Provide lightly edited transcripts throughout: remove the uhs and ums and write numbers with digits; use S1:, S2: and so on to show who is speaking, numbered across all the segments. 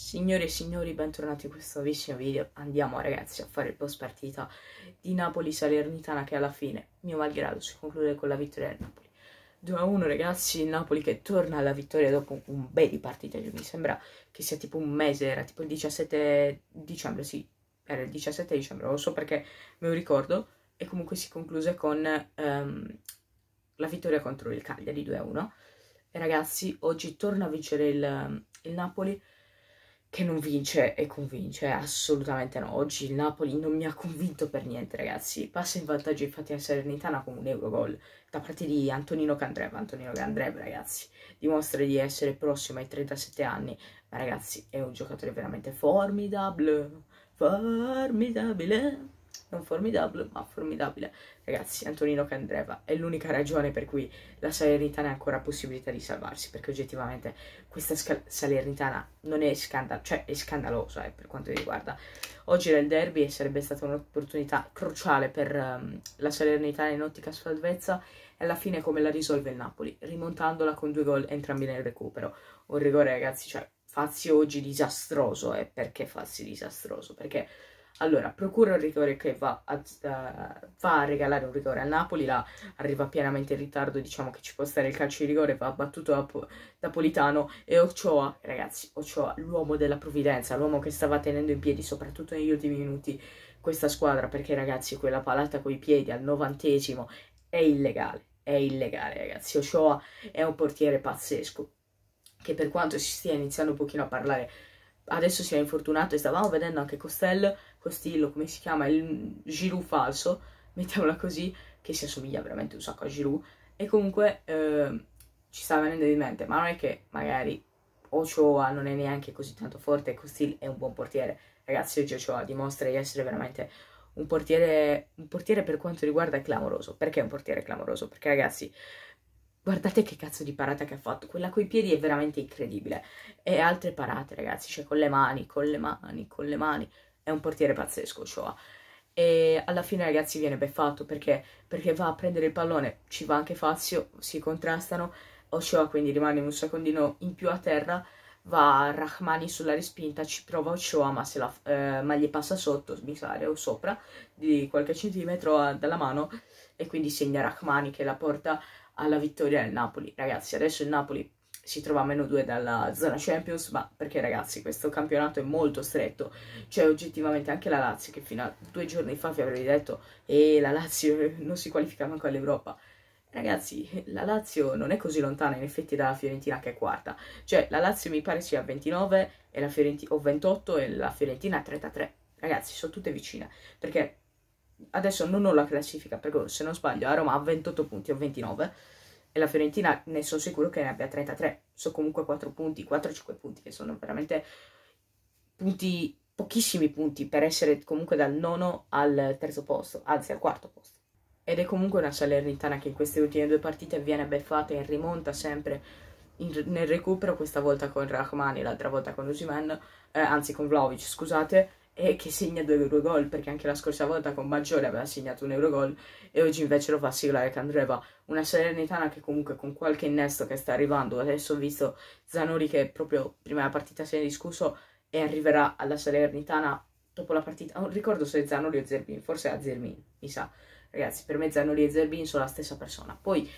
S1: Signore e signori, bentornati in questo nuovissimo video. Andiamo ragazzi a fare il post partita di Napoli-Salernitana che alla fine, mio malgrado, si conclude con la vittoria del Napoli. 2-1 ragazzi, il Napoli che torna alla vittoria dopo un bel di partita, mi sembra che sia tipo un mese, era tipo il 17 dicembre, sì, era il 17 dicembre, non lo so perché me lo ricordo, e comunque si concluse con la vittoria contro il Cagliari 2-1. E ragazzi, oggi torna a vincere il Napoli, che non vince e convince, assolutamente no. Oggi il Napoli non mi ha convinto per niente, ragazzi. Passa in vantaggio infatti a Salernitana con un Eurogol da parte di Antonino Candreva. Antonino Candreva, ragazzi, dimostra di essere prossimo ai 37 anni, ma ragazzi è un giocatore veramente formidabile, formidabile. Non formidabile, ma formidabile. Ragazzi, Antonino Candreva è l'unica ragione per cui la Salernitana ha ancora possibilità di salvarsi, perché oggettivamente questa Salernitana non è cioè è scandalosa per quanto mi riguarda. Oggi era il derby e sarebbe stata un'opportunità cruciale per la Salernitana in ottica salvezza, e alla fine come la risolve il Napoli? Rimontandola con 2 gol entrambi nel recupero. Un rigore, ragazzi, cioè Fazio oggi disastroso. E perché Fazio disastroso? Perché allora, procura un rigore che va a regalare un rigore al Napoli, là arriva pienamente in ritardo, diciamo che ci può stare il calcio di rigore, va battuto da Politano, e Ochoa, ragazzi, Ochoa, l'uomo della provvidenza, l'uomo che stava tenendo in piedi, soprattutto negli ultimi minuti, questa squadra, perché ragazzi, quella palata coi piedi al 90° è illegale, ragazzi. Ochoa è un portiere pazzesco, che per quanto si stia iniziando un pochino a parlare, adesso si è infortunato e stavamo vedendo anche Costillo, come si chiama, il Giroud falso, mettiamola così, che si assomiglia veramente un sacco a Giroud, e comunque ci sta venendo in mente, ma non è che magari Ochoa non è neanche così tanto forte e Costillo è un buon portiere. Ragazzi, oggi Ochoa dimostra di essere veramente un portiere per quanto riguarda clamoroso. Perché è un portiere clamoroso? Perché ragazzi, guardate che cazzo di parata che ha fatto, quella coi piedi è veramente incredibile. E altre parate, ragazzi, cioè con le mani, è un portiere pazzesco, Shoah. E alla fine, ragazzi, viene beffatto perché va a prendere il pallone, ci va anche Fazio, si contrastano, Ochoa quindi rimane un secondino in più a terra, va Rahmani sulla respinta, ci prova Ochoa, ma gli passa sotto, mi pare, o sopra, di qualche centimetro dalla mano, e quindi segna Rahmani che la porta alla vittoria del Napoli. Ragazzi, adesso il Napoli si trova a -2 dalla zona Champions, ma perché ragazzi questo campionato è molto stretto, cioè oggettivamente anche la Lazio, che fino a 2 giorni fa vi avrei detto la Lazio non si qualifica manco all'Europa. Ragazzi, la Lazio non è così lontana in effetti dalla Fiorentina, che è quarta, cioè la Lazio mi pare sia a 29 e la Fiorentina, o 28, e la Fiorentina a 33. Ragazzi, sono tutte vicine, perché adesso non ho la classifica, perché se non sbaglio a Roma ha 28 punti o 29 e la Fiorentina ne sono sicuro che ne abbia 33. Sono comunque 4 punti, 4-5 punti, che sono veramente punti, pochissimi punti per essere comunque dal nono al terzo posto, anzi al quarto posto. Ed è comunque una Salernitana che in queste ultime 2 partite viene beffata e rimonta sempre nel recupero, questa volta con Rahmani, l'altra volta con Osimhen, anzi con Vlahovic, scusate, e che segna 2 Eurogol, perché anche la scorsa volta con Maggiore aveva segnato un Eurogol e oggi invece lo fa siglare Candreva. Una Salernitana che comunque con qualche innesto che sta arrivando, adesso ho visto Zanoli che proprio prima della partita si è discusso e arriverà alla Salernitana dopo la partita, non ricordo se è Zanoli o Zerbin, forse è Zerbin, mi sa. Ragazzi, per me Zanoli e Zerbin sono la stessa persona. Poi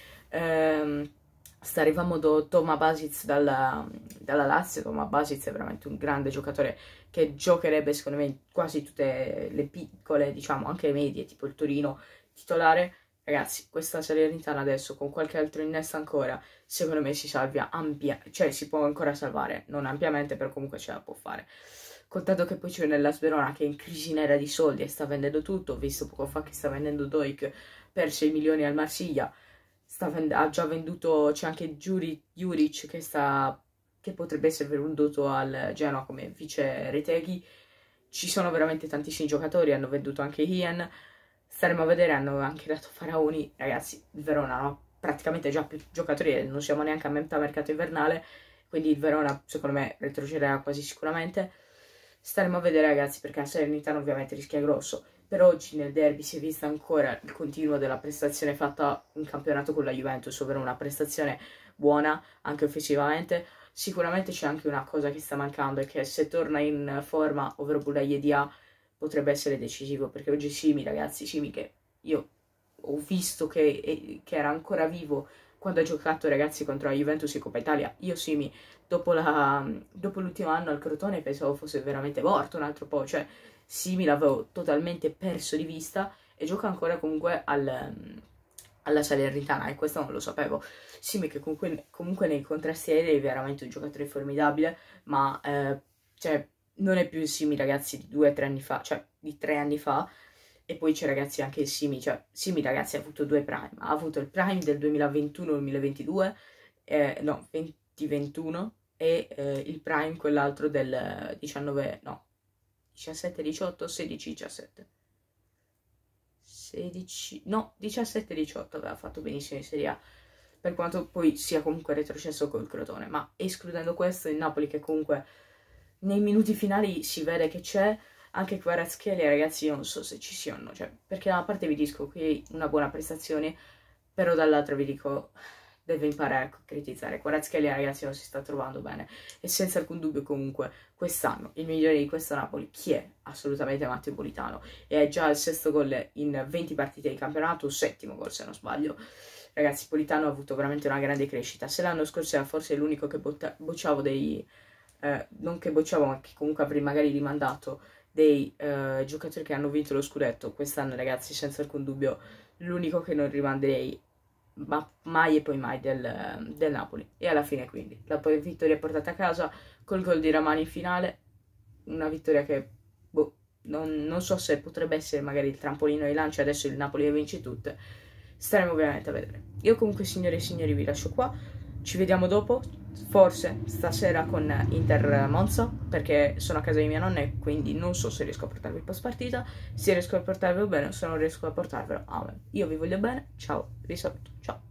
S1: sta arrivando Toma Basic dalla Lazio. Toma Basic è veramente un grande giocatore che giocherebbe secondo me in quasi tutte le piccole, diciamo anche le medie, tipo il Torino titolare. Ragazzi, questa Salernitana adesso con qualche altro innesto ancora, secondo me si salvia cioè si può ancora salvare, non ampiamente, però comunque ce la può fare. Contato che poi c'è nella Sverona che è in crisi nera di soldi e sta vendendo tutto, ho visto poco fa che sta vendendo Doik per 6 milioni al Marsiglia, ha già venduto, c'è anche Juric che potrebbe essere venduto al Genoa come vice Retegui. Ci sono veramente tantissimi giocatori, hanno venduto anche Ian, staremo a vedere, hanno anche dato Faraoni. Ragazzi, il Verona ha praticamente già più giocatori, non siamo neanche a metà mercato invernale, quindi il Verona secondo me retrocederà quasi sicuramente. Staremo a vedere, ragazzi, perché la Salernitana ovviamente rischia grosso. Per oggi nel derby si è vista ancora il continuo della prestazione fatta in campionato con la Juventus, ovvero una prestazione buona anche offensivamente. Sicuramente c'è anche una cosa che sta mancando, è che se torna in forma, ovvero Boulaye Dia, potrebbe essere decisivo, perché oggi Simi, ragazzi, Simi che io ho visto che era ancora vivo quando ha giocato, ragazzi, contro la Juventus in Coppa Italia. Io Simi, dopo l'ultimo anno al Crotone, pensavo fosse veramente morto un altro po', cioè Simi l'avevo totalmente perso di vista e gioca ancora comunque alla Salernitana, e questo non lo sapevo. Simi che comunque nei contrasti aerei è veramente un giocatore formidabile, ma cioè, non è più il Simi, ragazzi, di 2 o 3 anni fa, cioè di 3 anni fa. E poi c'è, ragazzi, anche il Simi, cioè Simi, ragazzi, ha avuto 2 prime. Ha avuto il prime del 2021-2022, no, 2021, e il prime quell'altro del 19, no, 17-18, 16-17. 16, no, 17-18 aveva fatto benissimo in Serie A, per quanto poi sia comunque retrocesso col Crotone, ma escludendo questo, il Napoli che comunque nei minuti finali si vede che c'è. Anche Kvaratskhelia, ragazzi, io non so se ci siano, cioè, perché da una parte vi dico che una buona prestazione, però dall'altra vi dico deve imparare a concretizzare. Kvaratskhelia, ragazzi, non si sta trovando bene, e senza alcun dubbio comunque quest'anno il migliore di questo Napoli chi è? Assolutamente Matteo Politano, e è già il 6º gol in 20 partite di campionato, 7º gol se non sbaglio. Ragazzi, Politano ha avuto veramente una grande crescita. Se l'anno scorso era forse l'unico che bocciavo non che bocciavo, ma che comunque avrei magari rimandato dei giocatori che hanno vinto lo scudetto, quest'anno, ragazzi, senza alcun dubbio l'unico che non rimanderei mai e poi mai del Napoli. E alla fine quindi la vittoria portata a casa col gol di Ramani in finale, una vittoria che boh, non so se potrebbe essere magari il trampolino di lancio, adesso il Napoli le vince tutte, staremo ovviamente a vedere. Io comunque, signore e signori, vi lascio qua, ci vediamo dopo, forse stasera con Inter Monza, perché sono a casa di mia nonna e quindi non so se riesco a portarvi il post partita. Se riesco a portarvelo bene, se non riesco a portarvelo, amen. Io vi voglio bene, ciao, vi saluto, ciao.